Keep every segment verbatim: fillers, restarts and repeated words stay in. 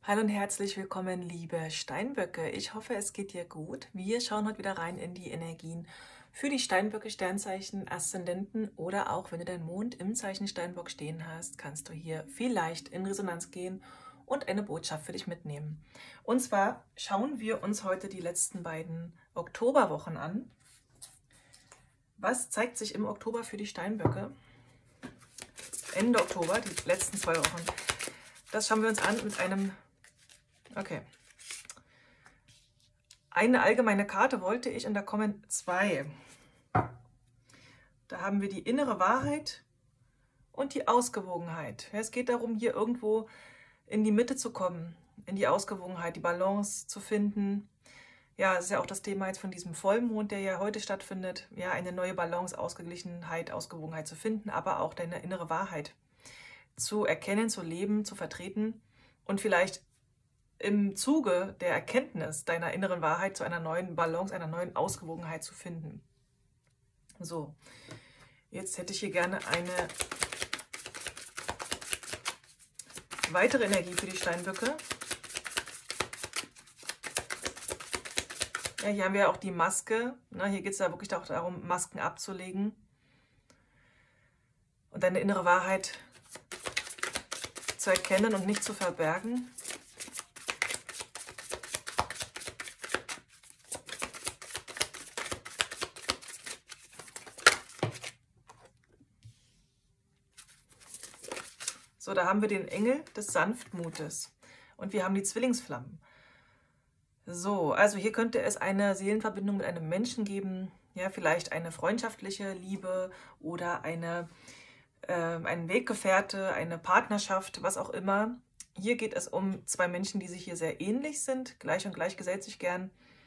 Hallo und herzlich willkommen, liebe Steinböcke. Ich hoffe, es geht dir gut. Wir schauen heute wieder rein in die Energien für die Steinböcke, Sternzeichen, Aszendenten oder auch, wenn du deinen Mond im Zeichen Steinbock stehen hast, kannst du hier vielleicht in Resonanz gehen und eine Botschaft für dich mitnehmen. Und zwar schauen wir uns heute die letzten beiden Oktoberwochen an. Was zeigt sich im Oktober für die Steinböcke? Ende Oktober, die letzten zwei Wochen. Das schauen wir uns an mit einem... Okay. Eine allgemeine Karte wollte ich und da kommen zwei. Da haben wir die innere Wahrheit und die Ausgewogenheit. Ja, es geht darum, hier irgendwo in die Mitte zu kommen, in die Ausgewogenheit, die Balance zu finden. Ja, das ist ja auch das Thema jetzt von diesem Vollmond, der ja heute stattfindet. Ja, eine neue Balance, Ausgeglichenheit, Ausgewogenheit zu finden, aber auch deine innere Wahrheit zu erkennen, zu leben, zu vertreten und vielleicht im Zuge der Erkenntnis deiner inneren Wahrheit zu einer neuen Balance, einer neuen Ausgewogenheit zu finden. So, jetzt hätte ich hier gerne eine weitere Energie für die Steinböcke. Ja, hier haben wir auch die Maske. Na, hier geht es ja wirklich auch darum, Masken abzulegen und deine innere Wahrheit zu erkennen und nicht zu verbergen. So, da haben wir den Engel des Sanftmutes und wir haben die Zwillingsflammen. So, also hier könnte es eine Seelenverbindung mit einem Menschen geben, ja, vielleicht eine freundschaftliche Liebe oder eine, äh, ein Weggefährte, eine Partnerschaft, was auch immer. Hier geht es um zwei Menschen, die sich hier sehr ähnlich sind, gleich und gleich gesellt sich gern.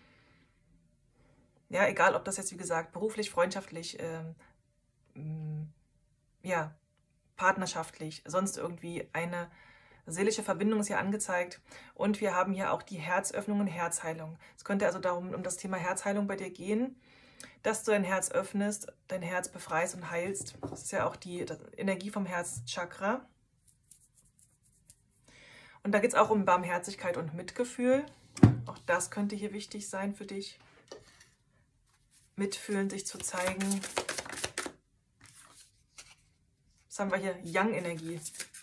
Ja, egal, ob das jetzt, wie gesagt, beruflich, freundschaftlich, äh, mh, ja, partnerschaftlich, sonst irgendwie eine seelische Verbindung ist hier angezeigt. Und wir haben hier auch die Herzöffnung und Herzheilung. Es könnte also darum, um das Thema Herzheilung bei dir gehen, dass du dein Herz öffnest, dein Herz befreist und heilst. Das ist ja auch die Energie vom Herzchakra. Und da geht es auch um Barmherzigkeit und Mitgefühl. Auch das könnte hier wichtig sein für dich. Mitfühlen, sich zu zeigen. Was haben wir hier? Yang-Energie.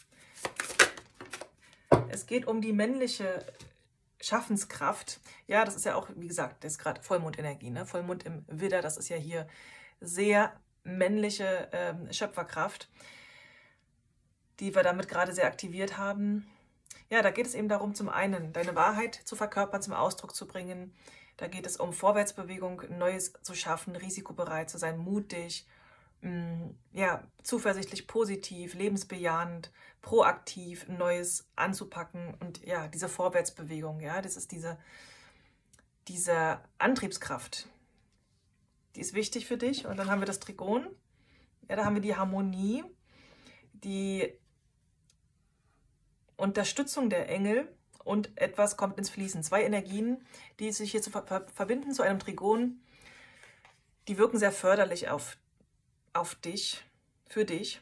Es geht um die männliche Schaffenskraft. Ja, das ist ja auch, wie gesagt, das ist gerade Vollmondenergie. Ne? Vollmond im Widder, das ist ja hier sehr männliche ähm, Schöpferkraft, die wir damit gerade sehr aktiviert haben. Ja, da geht es eben darum, zum einen deine Wahrheit zu verkörpern, zum Ausdruck zu bringen. Da geht es um Vorwärtsbewegung, Neues zu schaffen, risikobereit zu sein, mutig, ja, zuversichtlich, positiv, lebensbejahend, proaktiv, Neues anzupacken und ja, diese Vorwärtsbewegung, ja, das ist diese, diese Antriebskraft, die ist wichtig für dich. Und dann haben wir das Trigon, ja, da haben wir die Harmonie, die Unterstützung der Engel und etwas kommt ins Fließen. Zwei Energien, die sich hier zu ver verbinden zu einem Trigon, die wirken sehr förderlich auf auf dich, für dich.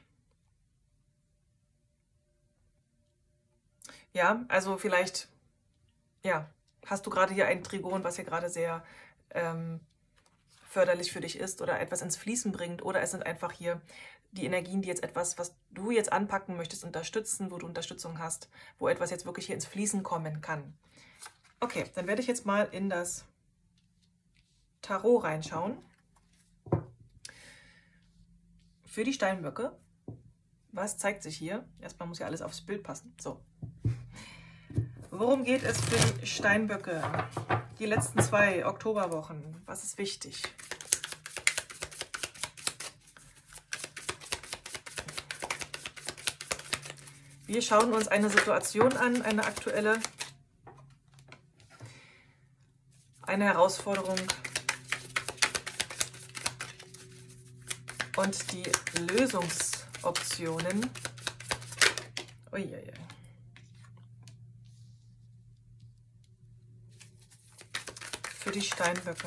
Ja, also vielleicht, ja, hast du gerade hier ein Trigon, was hier gerade sehr ähm, förderlich für dich ist oder etwas ins Fließen bringt, oder es sind einfach hier die Energien, die jetzt etwas, was du jetzt anpacken möchtest, unterstützen, wo du Unterstützung hast, wo etwas jetzt wirklich hier ins Fließen kommen kann. Okay, dann werde ich jetzt mal in das Tarot reinschauen. Für die Steinböcke, was zeigt sich hier? Erstmal muss ja alles aufs Bild passen. So. Worum geht es für die Steinböcke? Die letzten zwei Oktoberwochen. Was ist wichtig? Wir schauen uns eine Situation an, eine aktuelle, eine Herausforderung und die Lösungsoptionen. Uiuiui. Für die Steinböcke.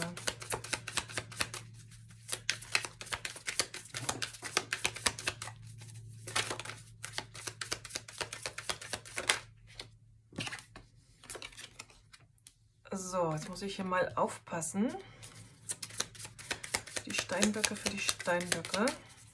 So, jetzt muss ich hier mal aufpassen. Die Steinböcke für die Steinböcke.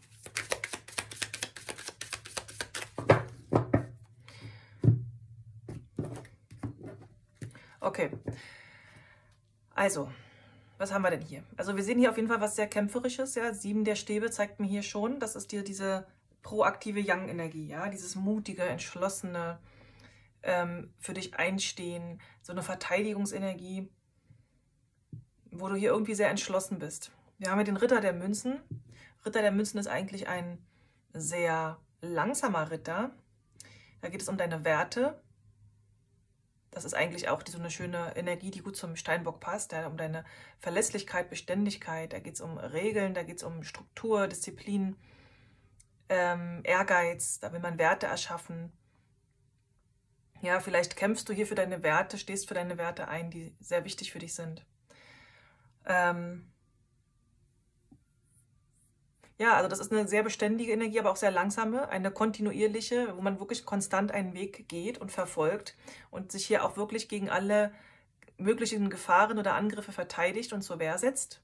Okay, also, was haben wir denn hier? Also wir sehen hier auf jeden Fall was sehr Kämpferisches, ja. Sieben der Stäbe zeigt mir hier schon, das ist dir diese proaktive Yang-Energie, ja, dieses mutige, entschlossene, ähm, für dich einstehen, so eine Verteidigungsenergie, wo du hier irgendwie sehr entschlossen bist. Wir haben hier den Ritter der Münzen. Ritter der Münzen ist eigentlich ein sehr langsamer Ritter. Da geht es um deine Werte. Das ist eigentlich auch so eine schöne Energie, die gut zum Steinbock passt, ja, um deine Verlässlichkeit, Beständigkeit. Da geht es um Regeln, da geht es um Struktur, Disziplin, ähm, Ehrgeiz. Da will man Werte erschaffen. Ja, vielleicht kämpfst du hier für deine Werte, stehst für deine Werte ein, die sehr wichtig für dich sind. Ähm ja, also das ist eine sehr beständige Energie, aber auch sehr langsame, eine kontinuierliche, wo man wirklich konstant einen Weg geht und verfolgt und sich hier auch wirklich gegen alle möglichen Gefahren oder Angriffe verteidigt und zur Wehr setzt.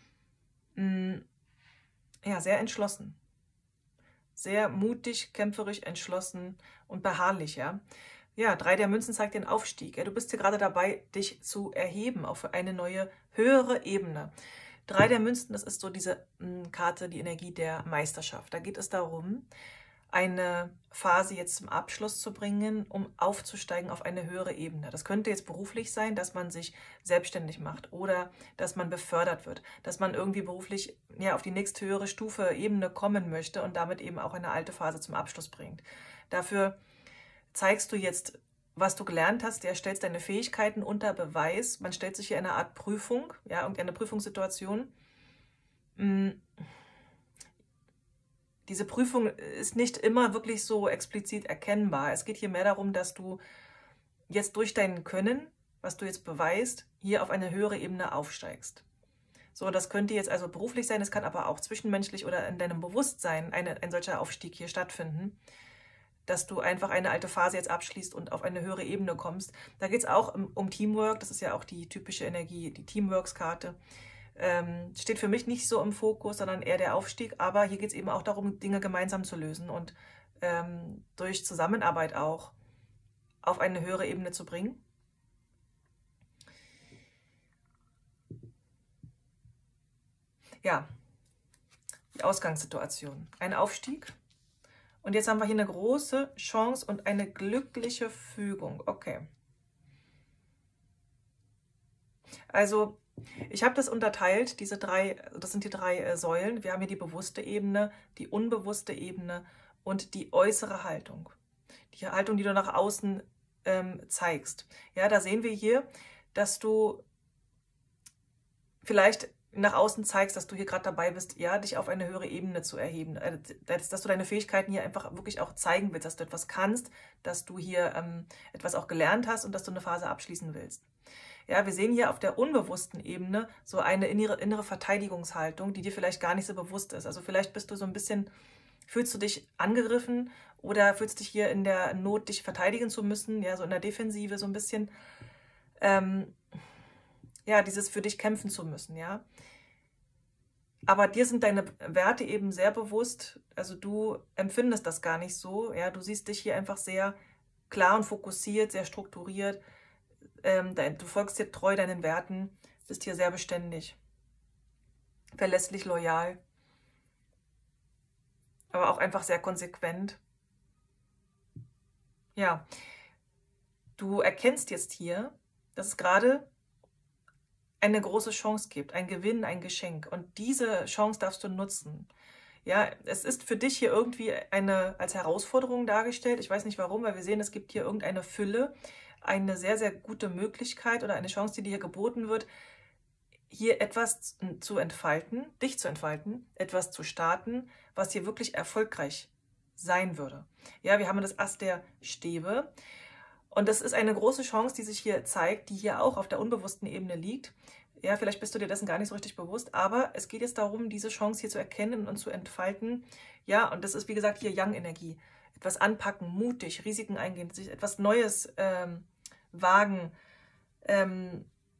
Ja, sehr entschlossen. Sehr mutig, kämpferisch, entschlossen und beharrlich, ja. Ja, drei der Münzen zeigt den Aufstieg. Ja, du bist hier gerade dabei, dich zu erheben auf eine neue, höhere Ebene. Drei der Münzen, das ist so diese mh, Karte, die Energie der Meisterschaft. Da geht es darum, eine Phase jetzt zum Abschluss zu bringen, um aufzusteigen auf eine höhere Ebene. Das könnte jetzt beruflich sein, dass man sich selbstständig macht oder dass man befördert wird, dass man irgendwie beruflich ja, auf die nächste höhere Stufe, Ebene kommen möchte und damit eben auch eine alte Phase zum Abschluss bringt. Dafür zeigst du jetzt, was du gelernt hast, ja, stellst deine Fähigkeiten unter Beweis. Man stellt sich hier eine Art Prüfung, ja, irgendeine Prüfungssituation. Diese Prüfung ist nicht immer wirklich so explizit erkennbar. Es geht hier mehr darum, dass du jetzt durch dein Können, was du jetzt beweist, hier auf eine höhere Ebene aufsteigst. So, das könnte jetzt also beruflich sein, es kann aber auch zwischenmenschlich oder in deinem Bewusstsein eine, ein solcher Aufstieg hier stattfinden, dass du einfach eine alte Phase jetzt abschließt und auf eine höhere Ebene kommst. Da geht es auch um, um Teamwork, das ist ja auch die typische Energie, die Teamworks-Karte. Ähm, steht für mich nicht so im Fokus, sondern eher der Aufstieg, aber hier geht es eben auch darum, Dinge gemeinsam zu lösen und ähm, durch Zusammenarbeit auch auf eine höhere Ebene zu bringen. Ja, die Ausgangssituation. Ein Aufstieg. Und jetzt haben wir hier eine große Chance und eine glückliche Fügung. Okay. Also, ich habe das unterteilt, diese drei, das sind die drei äh, Säulen. Wir haben hier die bewusste Ebene, die unbewusste Ebene und die äußere Haltung. Die Haltung, die du nach außen ähm, zeigst. Ja, da sehen wir hier, dass du vielleicht nach außen zeigst, dass du hier gerade dabei bist, ja, dich auf eine höhere Ebene zu erheben. Dass, dass du deine Fähigkeiten hier einfach wirklich auch zeigen willst, dass du etwas kannst, dass du hier ähm, etwas auch gelernt hast und dass du eine Phase abschließen willst. Ja, wir sehen hier auf der unbewussten Ebene so eine innere, innere Verteidigungshaltung, die dir vielleicht gar nicht so bewusst ist. Also vielleicht bist du so ein bisschen, fühlst du dich angegriffen oder fühlst dich hier in der Not, dich verteidigen zu müssen, ja, so in der Defensive so ein bisschen, ähm, ja, dieses für dich kämpfen zu müssen, ja. Aber dir sind deine Werte eben sehr bewusst, also du empfindest das gar nicht so, ja, du siehst dich hier einfach sehr klar und fokussiert, sehr strukturiert, ähm, du folgst dir treu deinen Werten, bist hier sehr beständig, verlässlich, loyal, aber auch einfach sehr konsequent. Ja, du erkennst jetzt hier, dass es gerade eine große Chance gibt, ein Gewinn, ein Geschenk. Und diese Chance darfst du nutzen. Ja, es ist für dich hier irgendwie eine als Herausforderung dargestellt. Ich weiß nicht warum, weil wir sehen, es gibt hier irgendeine Fülle, eine sehr, sehr gute Möglichkeit oder eine Chance, die dir hier geboten wird, hier etwas zu entfalten, dich zu entfalten, etwas zu starten, was hier wirklich erfolgreich sein würde. Ja, wir haben das Ass der Stäbe. Und das ist eine große Chance, die sich hier zeigt, die hier auch auf der unbewussten Ebene liegt. Ja, vielleicht bist du dir dessen gar nicht so richtig bewusst, aber es geht jetzt darum, diese Chance hier zu erkennen und zu entfalten. Ja, und das ist, wie gesagt, hier Yang-Energie. Etwas anpacken, mutig, Risiken eingehen, sich etwas Neues ähm, wagen, ähm,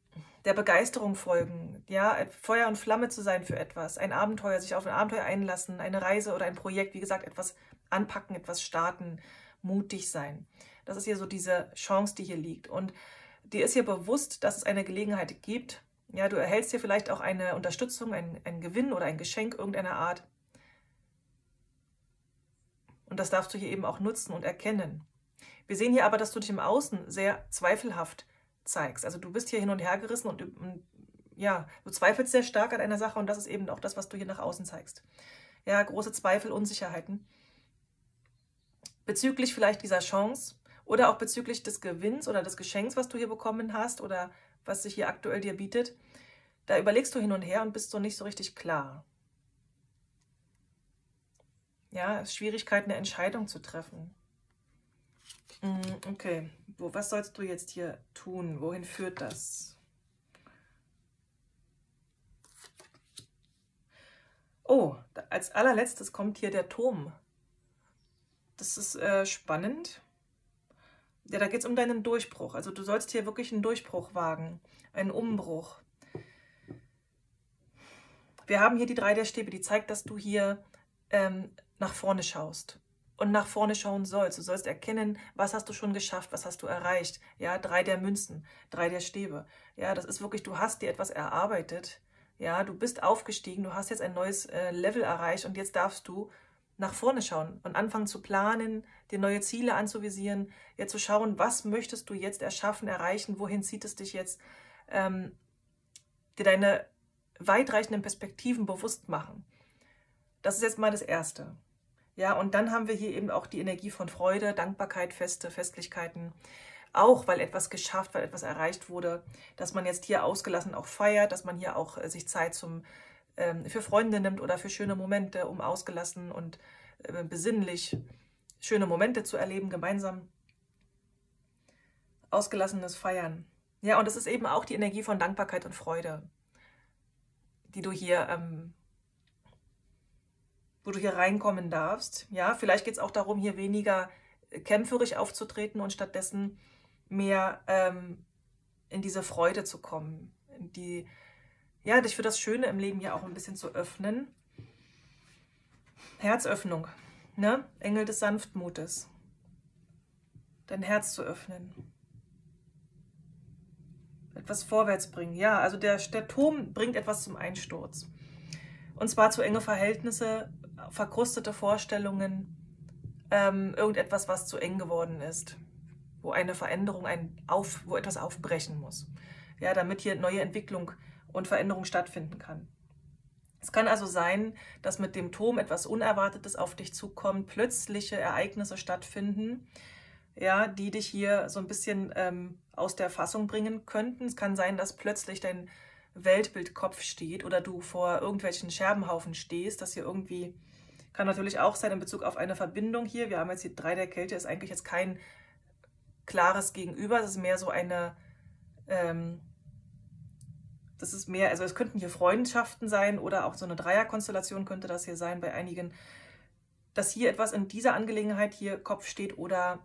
der Begeisterung folgen, ja, Feuer und Flamme zu sein für etwas, ein Abenteuer, sich auf ein Abenteuer einlassen, eine Reise oder ein Projekt, wie gesagt, etwas anpacken, etwas starten, mutig sein. Das ist hier so diese Chance, die hier liegt. Und dir ist hier bewusst, dass es eine Gelegenheit gibt. Ja, du erhältst hier vielleicht auch eine Unterstützung, einen, einen Gewinn oder ein Geschenk irgendeiner Art. Und das darfst du hier eben auch nutzen und erkennen. Wir sehen hier aber, dass du dich im Außen sehr zweifelhaft zeigst. Also du bist hier hin und her gerissen und, und ja, du zweifelst sehr stark an einer Sache und das ist eben auch das, was du hier nach außen zeigst. Ja, große Zweifel, Unsicherheiten. Bezüglich vielleicht dieser Chance oder auch bezüglich des Gewinns oder des Geschenks, was du hier bekommen hast oder was sich hier aktuell dir bietet, da überlegst du hin und her und bist so nicht so richtig klar. Ja, es ist Schwierigkeit, eine Entscheidung zu treffen. Okay, Wo, was sollst du jetzt hier tun? Wohin führt das? Oh, als allerletztes kommt hier der Turm. Das ist äh, spannend. Ja, da geht es um deinen Durchbruch. Also du sollst hier wirklich einen Durchbruch wagen, einen Umbruch. Wir haben hier die drei der Stäbe, die zeigt, dass du hier ähm, nach vorne schaust und nach vorne schauen sollst. Du sollst erkennen, was hast du schon geschafft, was hast du erreicht. Ja, drei der Münzen, drei der Stäbe. Ja, das ist wirklich, du hast dir etwas erarbeitet. Ja, du bist aufgestiegen, du hast jetzt ein neues äh, Level erreicht und jetzt darfst du nach vorne schauen und anfangen zu planen, dir neue Ziele anzuvisieren, ja, zu schauen, was möchtest du jetzt erschaffen, erreichen, wohin zieht es dich jetzt, ähm, dir deine weitreichenden Perspektiven bewusst machen. Das ist jetzt mal das Erste. Ja, und dann haben wir hier eben auch die Energie von Freude, Dankbarkeit, Feste, Festlichkeiten, auch weil etwas geschafft, weil etwas erreicht wurde, dass man jetzt hier ausgelassen auch feiert, dass man hier auch äh, sich Zeit zum für Freunde nimmt oder für schöne Momente, um ausgelassen und äh, besinnlich schöne Momente zu erleben, gemeinsam. Ausgelassenes Feiern. Ja, und es ist eben auch die Energie von Dankbarkeit und Freude, die du hier, ähm, wo du hier reinkommen darfst. Ja, vielleicht geht es auch darum, hier weniger kämpferisch aufzutreten und stattdessen mehr ähm, in diese Freude zu kommen, in die Ja, dich für das Schöne im Leben ja auch ein bisschen zu öffnen. Herzöffnung, ne? Engel des Sanftmutes. Dein Herz zu öffnen. Etwas vorwärts bringen. Ja, also der, der Turm bringt etwas zum Einsturz. Und zwar zu enge Verhältnisse, verkrustete Vorstellungen, ähm, irgendetwas, was zu eng geworden ist. Wo eine Veränderung, ein auf, wo etwas aufbrechen muss. Ja, damit hier neue Entwicklung und Veränderung stattfinden kann. Es kann also sein, dass mit dem Turm etwas Unerwartetes auf dich zukommt, plötzliche Ereignisse stattfinden, ja, die dich hier so ein bisschen ähm, aus der Fassung bringen könnten. Es kann sein, dass plötzlich dein Weltbildkopf steht oder du vor irgendwelchen Scherbenhaufen stehst, dass hier irgendwie, kann natürlich auch sein in Bezug auf eine Verbindung hier, wir haben jetzt die drei der Kälte, ist eigentlich jetzt kein klares Gegenüber, es ist mehr so eine, ähm, das ist mehr, also es könnten hier Freundschaften sein oder auch so eine Dreierkonstellation könnte das hier sein bei einigen, dass hier etwas in dieser Angelegenheit hier Kopf steht oder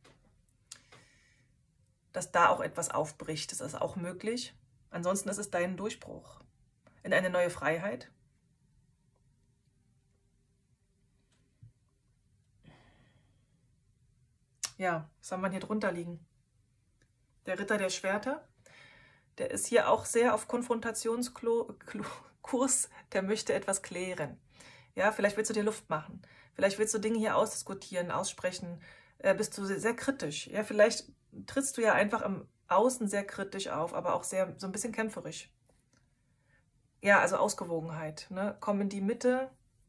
dass da auch etwas aufbricht. Das ist auch möglich. Ansonsten ist es dein Durchbruch in eine neue Freiheit. Ja, was haben wir hier drunter liegen? Der Ritter der Schwerter. Der ist hier auch sehr auf Konfrontationskurs, der möchte etwas klären. Ja, vielleicht willst du dir Luft machen. Vielleicht willst du Dinge hier ausdiskutieren, aussprechen. Äh, bist du sehr, sehr kritisch. Ja, vielleicht trittst du ja einfach im Außen sehr kritisch auf, aber auch sehr so ein bisschen kämpferisch. Ja, also Ausgewogenheit. Ne? Komm in die Mitte.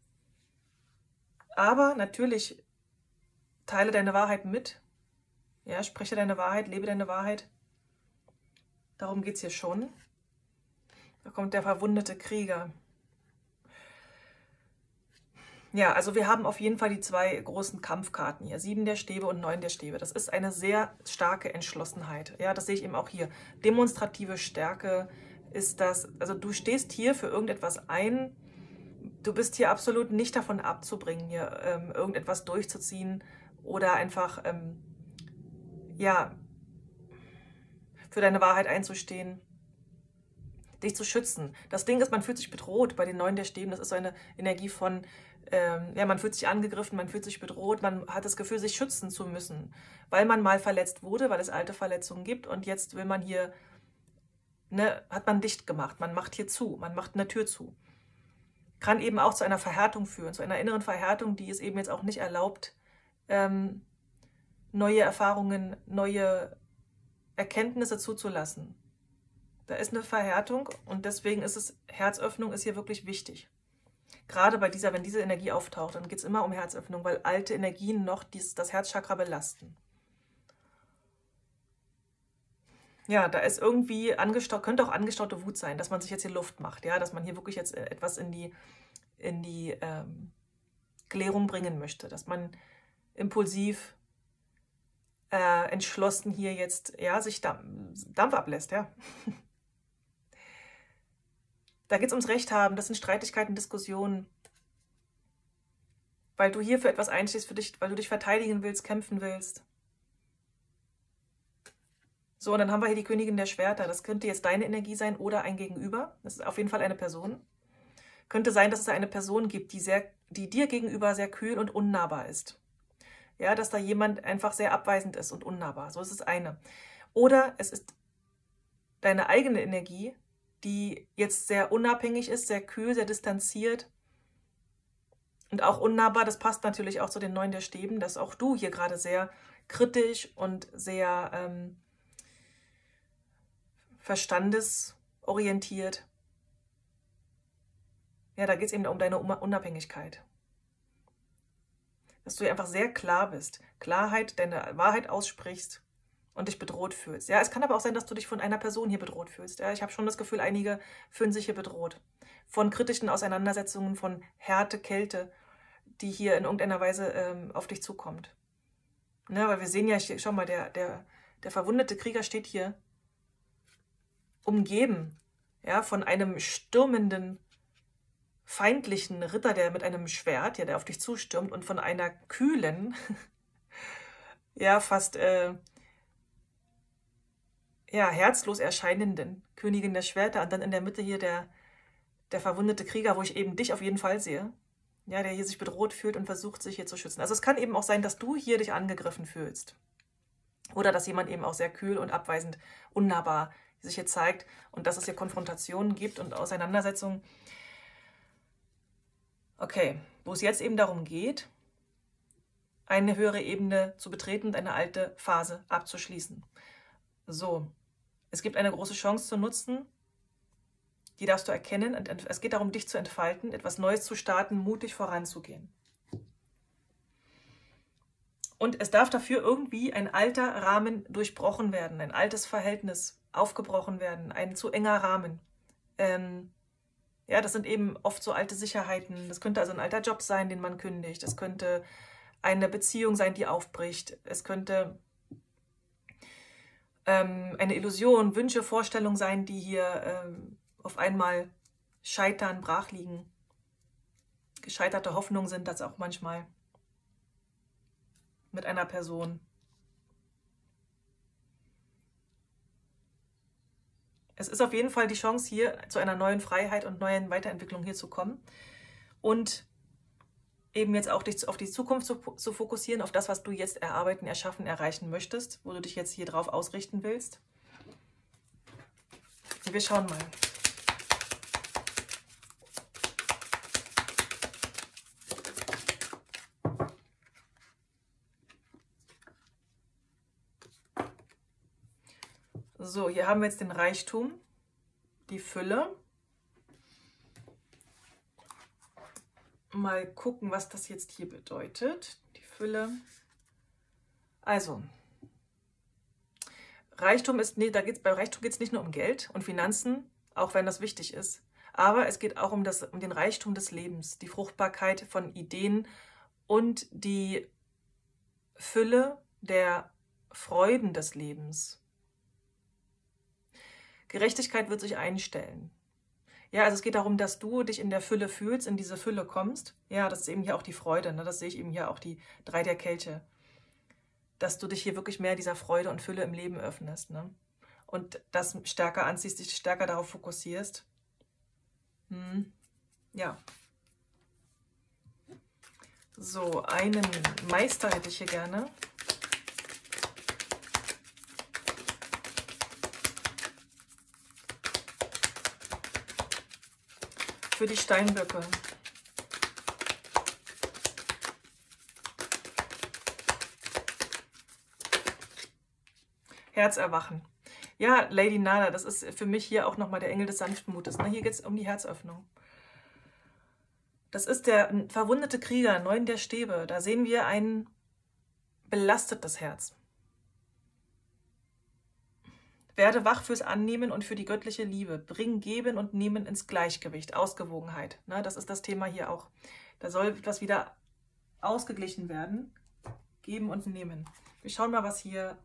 Aber natürlich teile deine Wahrheit mit. Ja, spreche deine Wahrheit, lebe deine Wahrheit. Darum geht es hier schon. Da kommt der verwundete Krieger. Ja, also wir haben auf jeden Fall die zwei großen Kampfkarten hier. Sieben der Stäbe und neun der Stäbe. Das ist eine sehr starke Entschlossenheit. Ja, das sehe ich eben auch hier. Demonstrative Stärke ist das. Also du stehst hier für irgendetwas ein. Du bist hier absolut nicht davon abzubringen, hier ähm, irgendetwas durchzuziehen oder einfach, ähm, ja, für deine Wahrheit einzustehen. dich zu schützen. Das Ding ist, man fühlt sich bedroht bei den Neuen der Stäben. Das ist so eine Energie von, ähm, ja, man fühlt sich angegriffen, man fühlt sich bedroht, man hat das Gefühl, sich schützen zu müssen, weil man mal verletzt wurde, weil es alte Verletzungen gibt und jetzt will man hier, ne, hat man dicht gemacht, man macht hier zu, man macht eine Tür zu. Kann eben auch zu einer Verhärtung führen, zu einer inneren Verhärtung, die es eben jetzt auch nicht erlaubt, ähm, neue Erfahrungen, neue Erkenntnisse zuzulassen. Da ist eine Verhärtung und deswegen ist es, Herzöffnung ist hier wirklich wichtig. Gerade bei dieser, wenn diese Energie auftaucht, dann geht es immer um Herzöffnung, weil alte Energien noch dies, das Herzchakra belasten. Ja, da ist irgendwie angestaut, könnte auch angestaute Wut sein, dass man sich jetzt hier Luft macht, ja, dass man hier wirklich jetzt etwas in die, in die ähm, Klärung bringen möchte, dass man impulsiv, äh, entschlossen hier jetzt, ja, sich Dampf, Dampf ablässt, ja. Da geht es ums Recht haben, das sind Streitigkeiten, Diskussionen, weil du hier für etwas einstehst, für dich, weil du dich verteidigen willst, kämpfen willst. So, und dann haben wir hier die Königin der Schwerter. Das könnte jetzt deine Energie sein oder ein Gegenüber. Das ist auf jeden Fall eine Person. Könnte sein, dass es eine Person gibt, die, sehr, die dir gegenüber sehr kühl und unnahbar ist. Ja, dass da jemand einfach sehr abweisend ist und unnahbar. So ist es eine. Oder es ist deine eigene Energie, die jetzt sehr unabhängig ist, sehr kühl, sehr distanziert und auch unnahbar. Das passt natürlich auch zu den Neuen der Stäben, dass auch du hier gerade sehr kritisch und sehr ähm, verstandesorientiert. Ja, da geht es eben um deine Unabhängigkeit. Dass du einfach sehr klar bist. Klarheit, deine Wahrheit aussprichst und dich bedroht fühlst. Ja, es kann aber auch sein, dass du dich von einer Person hier bedroht fühlst. Ja, ich habe schon das Gefühl, einige fühlen sich hier bedroht. Von kritischen Auseinandersetzungen, von Härte, Kälte, die hier in irgendeiner Weise ähm, auf dich zukommt. Ne, weil wir sehen ja, schau mal, der, der, der verwundete Krieger steht hier umgeben, ja, von einem stürmenden, feindlichen Ritter, der mit einem Schwert, ja, der auf dich zustürmt, und von einer kühlen, ja, fast, äh, ja, herzlos erscheinenden Königin der Schwerter, und dann in der Mitte hier der, der verwundete Krieger, wo ich eben dich auf jeden Fall sehe, ja, der hier sich bedroht fühlt und versucht, sich hier zu schützen. Also es kann eben auch sein, dass du hier dich angegriffen fühlst. Oder dass jemand eben auch sehr kühl und abweisend, unnahbar sich hier zeigt und dass es hier Konfrontationen gibt und Auseinandersetzungen. Okay, wo es jetzt eben darum geht, eine höhere Ebene zu betreten und eine alte Phase abzuschließen. So, es gibt eine große Chance zu nutzen, die darfst du erkennen. Und es geht darum, dich zu entfalten, etwas Neues zu starten, mutig voranzugehen. Und es darf dafür irgendwie ein alter Rahmen durchbrochen werden, ein altes Verhältnis aufgebrochen werden, ein zu enger Rahmen. Ähm, ja, das sind eben oft so alte Sicherheiten. Das könnte also ein alter Job sein, den man kündigt. Das könnte eine Beziehung sein, die aufbricht. Es könnte ähm, eine Illusion, Wünsche, Vorstellungen sein, die hier ähm, auf einmal scheitern, brach liegen. Gescheiterte Hoffnungen sind das auch manchmal mit einer Person. Es ist auf jeden Fall die Chance, hier zu einer neuen Freiheit und neuen Weiterentwicklung hier zu kommen und eben jetzt auch dich auf die Zukunft zu, zu fokussieren, auf das, was du jetzt erarbeiten, erschaffen, erreichen möchtest, wo du dich jetzt hier drauf ausrichten willst. Wir schauen mal. So, hier haben wir jetzt den Reichtum, die Fülle. Mal gucken, was das jetzt hier bedeutet. Die Fülle. Also, Reichtum ist, nee, da geht's, bei Reichtum geht es nicht nur um Geld und Finanzen, auch wenn das wichtig ist. Aber es geht auch um, das, um den Reichtum des Lebens, die Fruchtbarkeit von Ideen und die Fülle der Freuden des Lebens. Gerechtigkeit wird sich einstellen. Ja, also es geht darum, dass du dich in der Fülle fühlst, in diese Fülle kommst. Ja, das ist eben hier auch die Freude, ne? Das sehe ich eben hier auch die drei der Kelche. Dass du dich hier wirklich mehr dieser Freude und Fülle im Leben öffnest, ne? und das stärker anziehst, dich stärker darauf fokussierst. Hm. Ja. So, einen Meister hätte ich hier gerne. Für die Steinböcke. Herzerwachen. Ja, Lady Nada, das ist für mich hier auch nochmal der Engel des Sanftmutes. Ne? Hier geht es um die Herzöffnung. Das ist der verwundete Krieger, neun der Stäbe. Da sehen wir ein belastetes Herz. Werde wach fürs Annehmen und für die göttliche Liebe. Bring Geben und Nehmen ins Gleichgewicht, Ausgewogenheit. Ne? Das ist das Thema hier auch. Da soll etwas wieder ausgeglichen werden. Geben und Nehmen. Wir schauen mal, was hier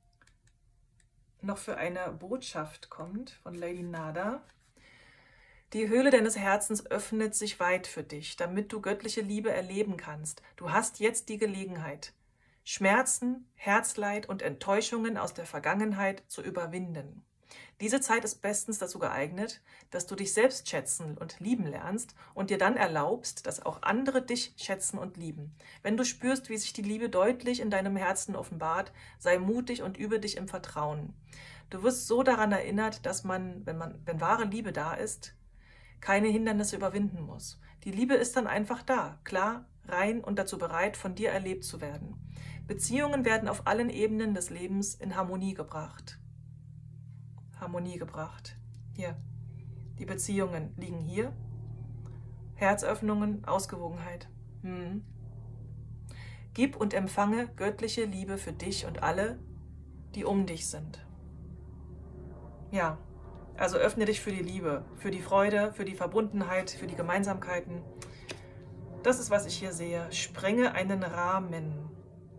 noch für eine Botschaft kommt von Lady Nada. Die Höhle deines Herzens öffnet sich weit für dich, damit du göttliche Liebe erleben kannst. Du hast jetzt die Gelegenheit, Schmerzen, Herzleid und Enttäuschungen aus der Vergangenheit zu überwinden. Diese Zeit ist bestens dazu geeignet, dass du dich selbst schätzen und lieben lernst und dir dann erlaubst, dass auch andere dich schätzen und lieben. Wenn du spürst, wie sich die Liebe deutlich in deinem Herzen offenbart, sei mutig und übe dich im Vertrauen. Du wirst so daran erinnert, dass man, wenn man, wenn wahre Liebe da ist, keine Hindernisse überwinden muss. Die Liebe ist dann einfach da, klar, rein und dazu bereit, von dir erlebt zu werden. Beziehungen werden auf allen Ebenen des Lebens in Harmonie gebracht. Harmonie gebracht. Hier. Die Beziehungen liegen hier. Herzöffnungen, Ausgewogenheit. Hm. Gib und empfange göttliche Liebe für dich und alle, die um dich sind. Ja, also öffne dich für die Liebe, für die Freude, für die Verbundenheit, für die Gemeinsamkeiten. Das ist, was ich hier sehe. Sprenge einen Rahmen.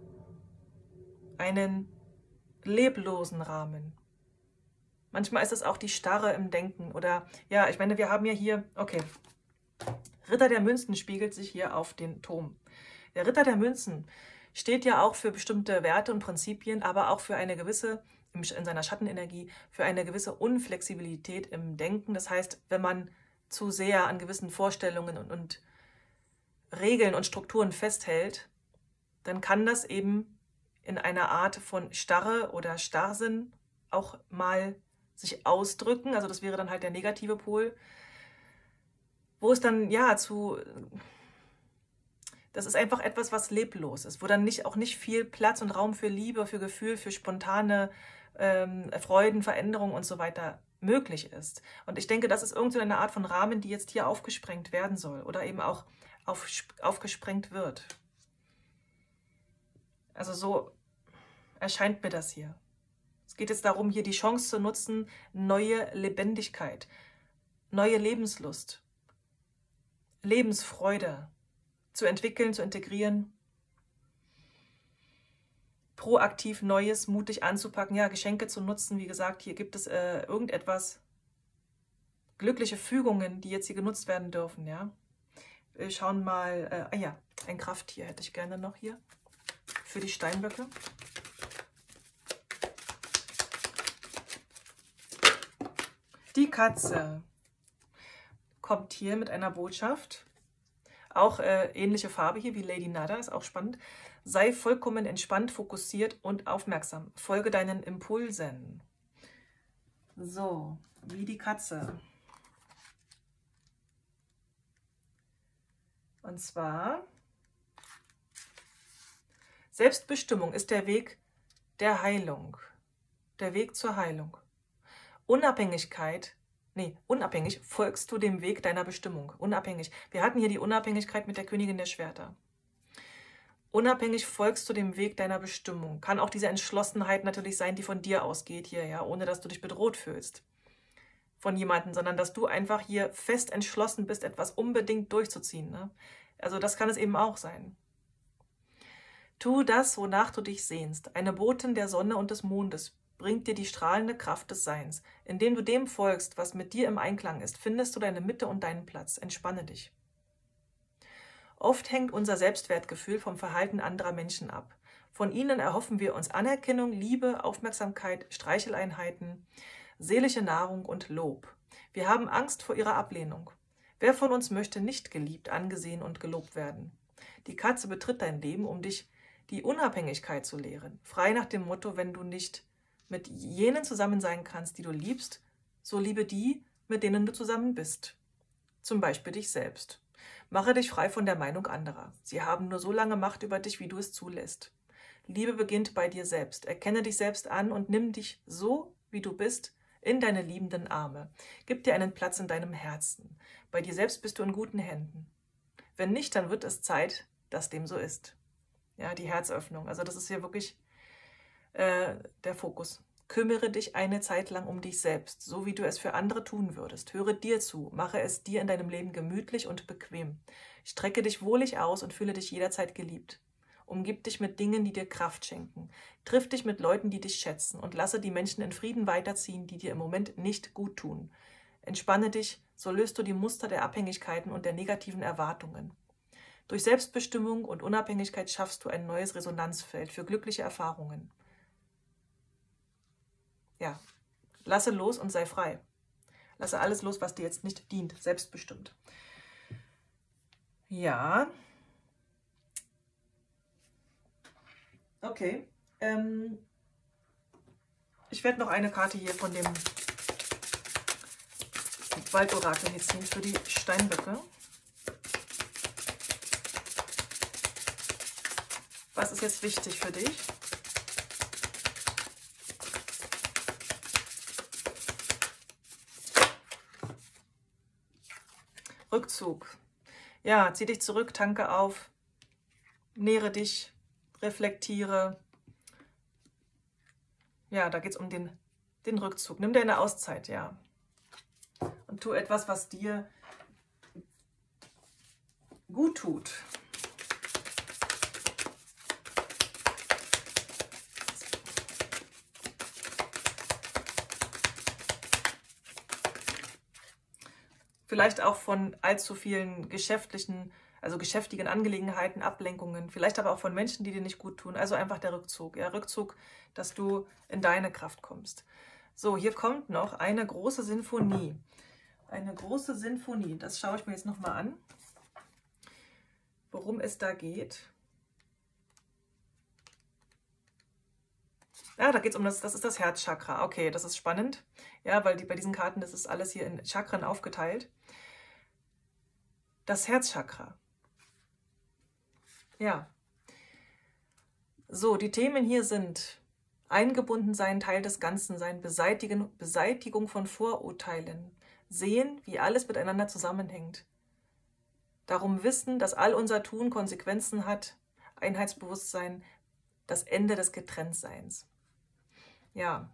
Einen leblosen Rahmen. Manchmal ist es auch die Starre im Denken. Oder, ja, ich meine, wir haben ja hier, okay, Ritter der Münzen spiegelt sich hier auf den Turm. Der Ritter der Münzen steht ja auch für bestimmte Werte und Prinzipien, aber auch für eine gewisse, in seiner Schattenenergie, für eine gewisse Unflexibilität im Denken. Das heißt, wenn man zu sehr an gewissen Vorstellungen und, und Regeln und Strukturen festhält, dann kann das eben in einer Art von Starre oder Starrsinn auch mal sich ausdrücken, also das wäre dann halt der negative Pol, wo es dann, ja, zu, das ist einfach etwas, was leblos ist, wo dann nicht, auch nicht viel Platz und Raum für Liebe, für Gefühl, für spontane ähm, Freuden, Veränderungen und so weiter möglich ist. Und ich denke, das ist irgendeine so Art von Rahmen, die jetzt hier aufgesprengt werden soll oder eben auch auf, aufgesprengt wird. Also so erscheint mir das hier. Es geht jetzt darum, hier die Chance zu nutzen, neue Lebendigkeit, neue Lebenslust, Lebensfreude zu entwickeln, zu integrieren, proaktiv Neues, mutig anzupacken, ja, Geschenke zu nutzen. Wie gesagt, hier gibt es äh, irgendetwas, glückliche Fügungen, die jetzt hier genutzt werden dürfen, ja. Wir schauen mal, äh, ah ja, ein Krafttier hätte ich gerne noch hier für die Steinböcke. Die Katze kommt hier mit einer Botschaft, auch äh, ähnliche Farbe hier wie Lady Nada, ist auch spannend. Sei vollkommen entspannt, fokussiert und aufmerksam. Folge deinen Impulsen. So, wie die Katze. Und zwar, Selbstbestimmung ist der Weg der Heilung, der Weg zur Heilung. Unabhängigkeit, nee, unabhängig folgst du dem Weg deiner Bestimmung. Unabhängig. Wir hatten hier die Unabhängigkeit mit der Königin der Schwerter. Unabhängig folgst du dem Weg deiner Bestimmung. Kann auch diese Entschlossenheit natürlich sein, die von dir ausgeht hier, ja, ohne dass du dich bedroht fühlst von jemandem, sondern dass du einfach hier fest entschlossen bist, etwas unbedingt durchzuziehen. Ne? Also das kann es eben auch sein. Tu das, wonach du dich sehnst. Eine Botin der Sonne und des Mondes bringt dir die strahlende Kraft des Seins. Indem du dem folgst, was mit dir im Einklang ist, findest du deine Mitte und deinen Platz. Entspanne dich. Oft hängt unser Selbstwertgefühl vom Verhalten anderer Menschen ab. Von ihnen erhoffen wir uns Anerkennung, Liebe, Aufmerksamkeit, Streicheleinheiten, seelische Nahrung und Lob. Wir haben Angst vor ihrer Ablehnung. Wer von uns möchte nicht geliebt, angesehen und gelobt werden? Die Katze betritt dein Leben, um dich die Unabhängigkeit zu lehren. Frei nach dem Motto, wenn du nicht mit jenen zusammen sein kannst, die du liebst, so liebe die, mit denen du zusammen bist. Zum Beispiel dich selbst. Mache dich frei von der Meinung anderer. Sie haben nur so lange Macht über dich, wie du es zulässt. Liebe beginnt bei dir selbst. Erkenne dich selbst an und nimm dich so, wie du bist, in deine liebenden Arme. Gib dir einen Platz in deinem Herzen. Bei dir selbst bist du in guten Händen. Wenn nicht, dann wird es Zeit, dass dem so ist. Ja, die Herzöffnung. Also das ist hier wirklich äh, der Fokus. Kümmere dich eine Zeit lang um dich selbst, so wie du es für andere tun würdest. Höre dir zu, mache es dir in deinem Leben gemütlich und bequem. Strecke dich wohlig aus und fühle dich jederzeit geliebt. Umgib dich mit Dingen, die dir Kraft schenken. Triff dich mit Leuten, die dich schätzen und lasse die Menschen in Frieden weiterziehen, die dir im Moment nicht gut tun. Entspanne dich, so löst du die Muster der Abhängigkeiten und der negativen Erwartungen. Durch Selbstbestimmung und Unabhängigkeit schaffst du ein neues Resonanzfeld für glückliche Erfahrungen. Ja, lasse los und sei frei. Lasse alles los, was dir jetzt nicht dient, selbstbestimmt. Ja. Okay. Ähm, ich werde noch eine Karte hier von dem Waldorakel hier ziehen für die Steinböcke. Was ist jetzt wichtig für dich? Rückzug. Ja, zieh dich zurück, tanke auf, nähere dich, reflektiere. Ja, da geht es um den, den Rückzug. Nimm dir eine Auszeit, ja. Und tu etwas, was dir gut tut. Vielleicht auch von allzu vielen geschäftlichen, also geschäftigen Angelegenheiten, Ablenkungen. Vielleicht aber auch von Menschen, die dir nicht gut tun. Also einfach der Rückzug. Ja, Rückzug, dass du in deine Kraft kommst. So, hier kommt noch eine große Sinfonie. Eine große Sinfonie. Das schaue ich mir jetzt nochmal an, worum es da geht. Ja, da geht es um das, das ist das Herzchakra. Okay, das ist spannend. Ja, weil die, bei diesen Karten, das ist alles hier in Chakren aufgeteilt. Das Herzchakra. Ja. So, die Themen hier sind eingebunden sein, Teil des Ganzen sein, Beseitigen, Beseitigung von Vorurteilen, sehen, wie alles miteinander zusammenhängt. Darum wissen, dass all unser Tun Konsequenzen hat, Einheitsbewusstsein, das Ende des Getrenntseins. Ja,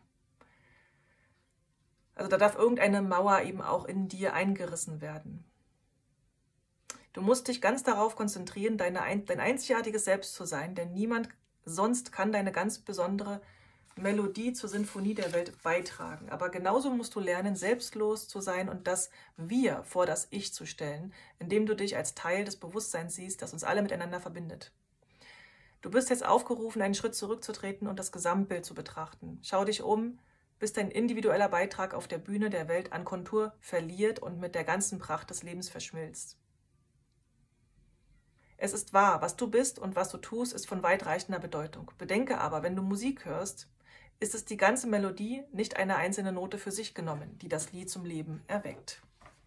also da darf irgendeine Mauer eben auch in dir eingerissen werden. Du musst dich ganz darauf konzentrieren, deine, dein einzigartiges Selbst zu sein, denn niemand sonst kann deine ganz besondere Melodie zur Sinfonie der Welt beitragen. Aber genauso musst du lernen, selbstlos zu sein und das Wir vor das Ich zu stellen, indem du dich als Teil des Bewusstseins siehst, das uns alle miteinander verbindet. Du bist jetzt aufgerufen, einen Schritt zurückzutreten und das Gesamtbild zu betrachten. Schau dich um, bis dein individueller Beitrag auf der Bühne der Welt an Kontur verliert und mit der ganzen Pracht des Lebens verschmilzt. Es ist wahr, was du bist und was du tust, ist von weitreichender Bedeutung. Bedenke aber, wenn du Musik hörst, ist es die ganze Melodie, nicht eine einzelne Note für sich genommen, die das Lied zum Leben erweckt.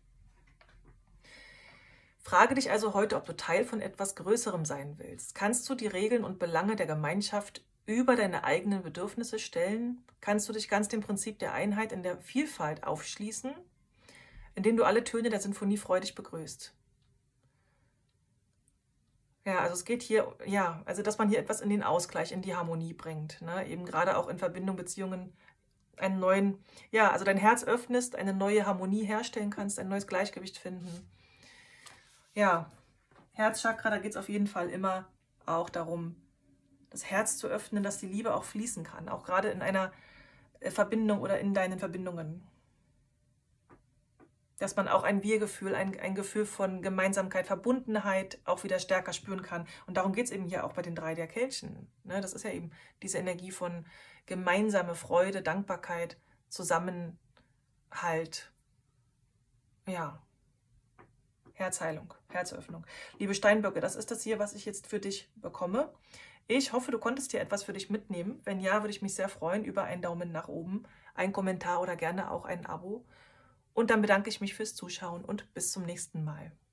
Frage dich also heute, ob du Teil von etwas Größerem sein willst. Kannst du die Regeln und Belange der Gemeinschaft über deine eigenen Bedürfnisse stellen? Kannst du dich ganz dem Prinzip der Einheit in der Vielfalt aufschließen, indem du alle Töne der Sinfonie freudig begrüßt? Ja, also es geht hier, ja, also dass man hier etwas in den Ausgleich, in die Harmonie bringt, ne? Eben gerade auch in Verbindung, Beziehungen, einen neuen, ja, also dein Herz öffnest, eine neue Harmonie herstellen kannst, ein neues Gleichgewicht finden. Ja, Herzchakra, da geht es auf jeden Fall immer auch darum, das Herz zu öffnen, dass die Liebe auch fließen kann, auch gerade in einer Verbindung oder in deinen Verbindungen. dass man auch ein Wir-Gefühl, ein, ein Gefühl von Gemeinsamkeit, Verbundenheit auch wieder stärker spüren kann. Und darum geht es eben hier auch bei den drei der Kelchen. Ne, das ist ja eben diese Energie von gemeinsame Freude, Dankbarkeit, Zusammenhalt, ja, Herzheilung, Herzöffnung. Liebe Steinböcke, das ist das hier, was ich jetzt für dich bekomme. Ich hoffe, du konntest hier etwas für dich mitnehmen. Wenn ja, würde ich mich sehr freuen über einen Daumen nach oben, einen Kommentar oder gerne auch ein Abo. Und dann bedanke ich mich fürs Zuschauen und bis zum nächsten Mal.